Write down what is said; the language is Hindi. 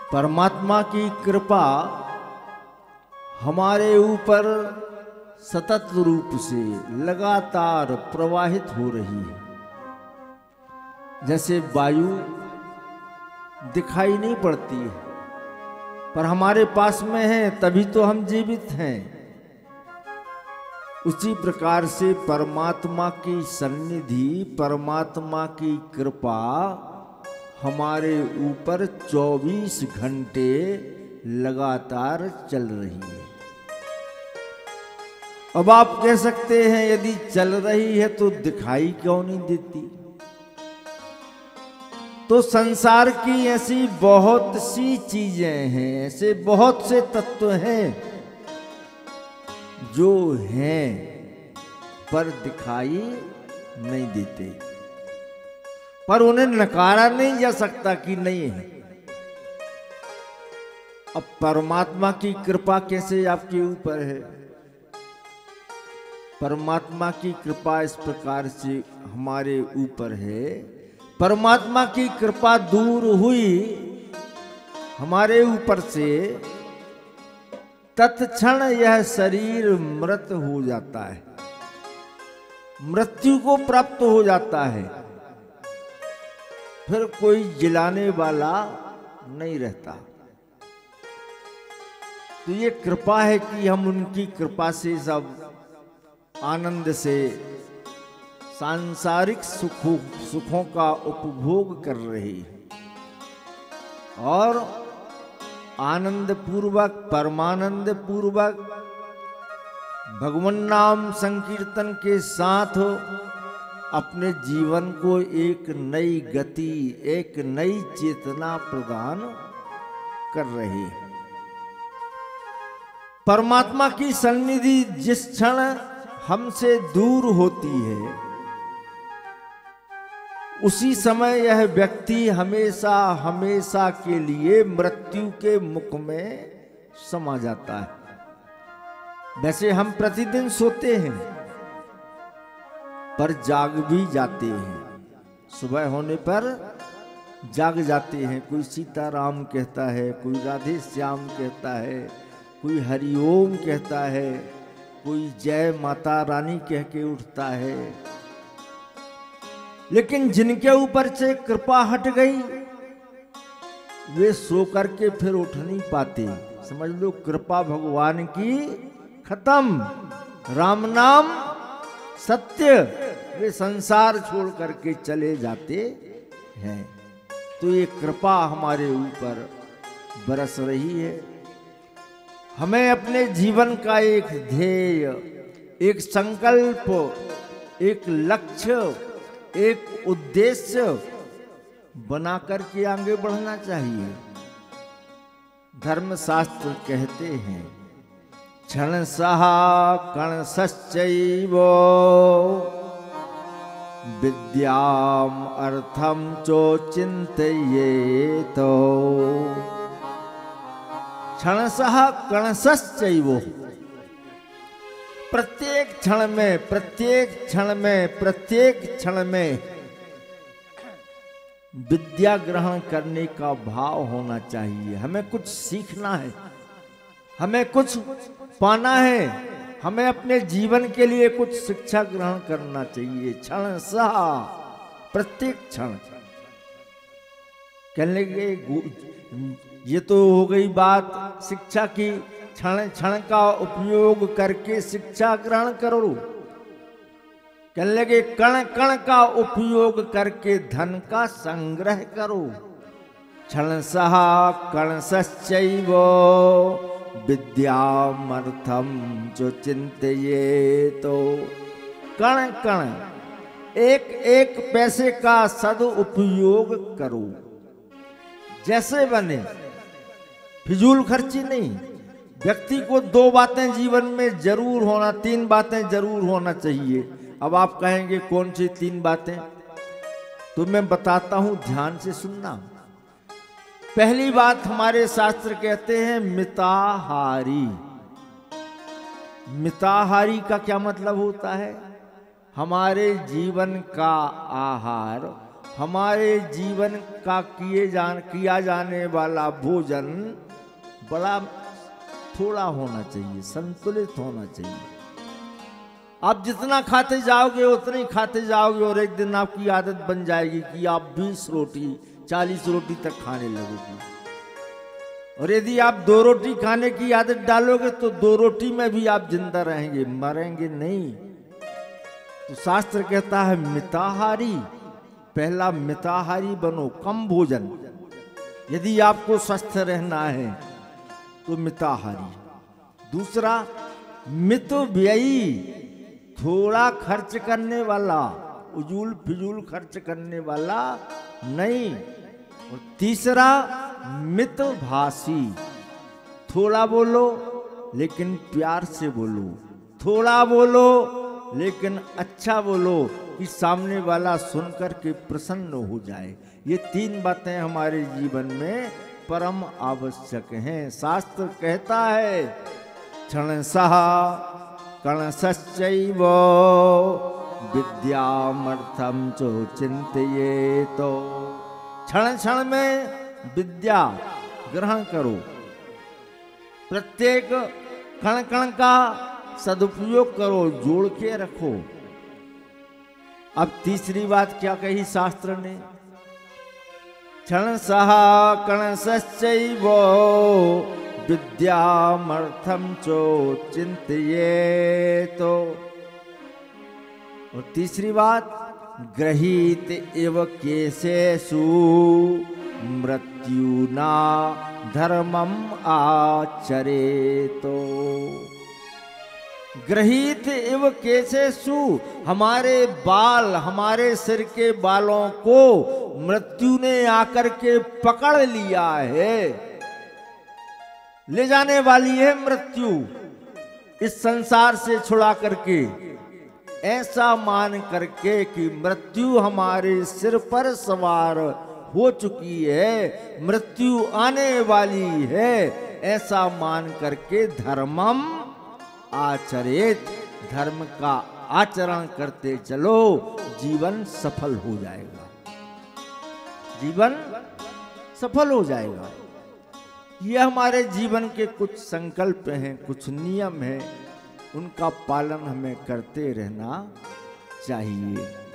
परमात्मा की कृपा हमारे ऊपर सतत रूप से लगातार प्रवाहित हो रही है। जैसे वायु दिखाई नहीं पड़ती है पर हमारे पास में है तभी तो हम जीवित हैं। उसी प्रकार से परमात्मा की सन्निधि, परमात्मा की कृपा हमारे ऊपर 24 घंटे लगातार चल रही है। अब आप कह सकते हैं यदि चल रही है तो दिखाई क्यों नहीं देती? तो संसार की ऐसी बहुत सी चीजें हैं, ऐसे बहुत से तत्व हैं जो हैं पर दिखाई नहीं देते, पर उन्हें नकारा नहीं जा सकता कि नहीं है। अब परमात्मा की कृपा कैसे आपके ऊपर है? परमात्मा की कृपा इस प्रकार से हमारे ऊपर है। परमात्मा की कृपा दूर हुई हमारे ऊपर से, तत्क्षण यह शरीर मृत हो जाता है, मृत्यु को प्राप्त हो जाता है। फिर कोई जिलाने वाला नहीं रहता। तो ये कृपा है कि हम उनकी कृपा से सब आनंद से सांसारिक सुखों का उपभोग कर रहे हैं और आनंद पूर्वक, परमानंद पूर्वक भगवान नाम संकीर्तन के साथ अपने जीवन को एक नई गति, एक नई चेतना प्रदान कर रहे हैं। परमात्मा की सन्निधि जिस क्षण हमसे दूर होती है उसी समय यह व्यक्ति हमेशा हमेशा के लिए मृत्यु के मुख में समा जाता है। वैसे हम प्रतिदिन सोते हैं पर जाग भी जाते हैं। सुबह होने पर जाग जाते हैं। कोई सीताराम कहता है, कोई राधे श्याम कहता है, कोई हरिओम कहता है, कोई जय माता रानी कह के उठता है। लेकिन जिनके ऊपर से कृपा हट गई वे सो करके फिर उठ नहीं पाते। समझ लो कृपा भगवान की खत्म। राम नाम सत्य, वे संसार छोड़ करके चले जाते हैं। तो ये कृपा हमारे ऊपर बरस रही है। हमें अपने जीवन का एक ध्येय, एक संकल्प, एक लक्ष्य, एक उद्देश्य बना करके आगे बढ़ना चाहिए। धर्मशास्त्र कहते हैं क्षण सहा कण सश्चैव विद्याम अर्थम चो चिंतयेतो। क्षण सहा कण सश्चैव, प्रत्येक क्षण में, प्रत्येक क्षण में, प्रत्येक क्षण में विद्या ग्रहण करने का भाव होना चाहिए। हमें कुछ सीखना है, हमें कुछ पाना है, हमें अपने जीवन के लिए कुछ शिक्षा ग्रहण करना चाहिए। क्षण सहा, प्रत्येक क्षण। कहने लगे ये तो हो गई बात शिक्षा की, क्षण क्षण का उपयोग करके शिक्षा ग्रहण करो। कहने लगे कण कण का उपयोग करके धन का संग्रह करो। क्षण सहा कण सश्चैव विद्यामर्थम जो चिंतयेतो। कण कण, एक एक पैसे का सदुपयोग करो जैसे बने, फिजूल खर्ची नहीं। व्यक्ति को 2 बातें जीवन में जरूर होना, 3 बातें जरूर होना चाहिए। अब आप कहेंगे कौन सी 3 बातें? तो मैं बताता हूं, ध्यान से सुनना। पहली बात हमारे शास्त्र कहते हैं मिताहारी। मिताहारी का क्या मतलब होता है? हमारे जीवन का आहार हमारे जीवन का किया जाने वाला भोजन बड़ा थोड़ा होना चाहिए, संतुलित होना चाहिए। आप जितना खाते जाओगे उतना ही खाते जाओगे और एक दिन आपकी आदत बन जाएगी कि आप 20 रोटी 40 रोटी तक खाने लगोगे। और यदि आप 2 रोटी खाने की आदत डालोगे तो 2 रोटी में भी आप जिंदा रहेंगे, मरेंगे नहीं। तो शास्त्र कहता है मिताहारी, पहला मिताहारी बनो, कम भोजन। यदि आपको स्वस्थ रहना है तो मिताहारी। दूसरा मितव्ययी, थोड़ा खर्च करने वाला, उजूल फिजूल खर्च करने वाला नहीं। और तीसरा मितभाषी, थोड़ा बोलो लेकिन प्यार से बोलो, थोड़ा बोलो लेकिन अच्छा बोलो कि सामने वाला सुनकर के प्रसन्न हो जाए। ये 3 बातें हमारे जीवन में परम आवश्यक हैं। शास्त्र कहता है क्षणशः कणशश्चैव विद्यामर्थम चो चिंतयेत। क्षण क्षण में विद्या ग्रहण करो, प्रत्येक कण कण का सदुपयोग करो, जोड़ के रखो। अब तीसरी बात क्या कही शास्त्र ने? क्षणशः कणशश्चैव विद्यामर्थम चो चिंतयेत। और तीसरी बात गृहीत एव केशेषु मृत्युना धर्मम आचरेतो। गृहीत एव केशेषु, हमारे बाल, हमारे सिर के बालों को मृत्यु ने आकर के पकड़ लिया है, ले जाने वाली है मृत्यु इस संसार से छुड़ा करके। ऐसा मान करके कि मृत्यु हमारे सिर पर सवार हो चुकी है, मृत्यु आने वाली है, ऐसा मान करके धर्मम आचरेत, धर्म का आचरण करते चलो, जीवन सफल हो जाएगा, जीवन सफल हो जाएगा। ये हमारे जीवन के कुछ संकल्प हैं, कुछ नियम हैं, उनका पालन हमें करते रहना चाहिए।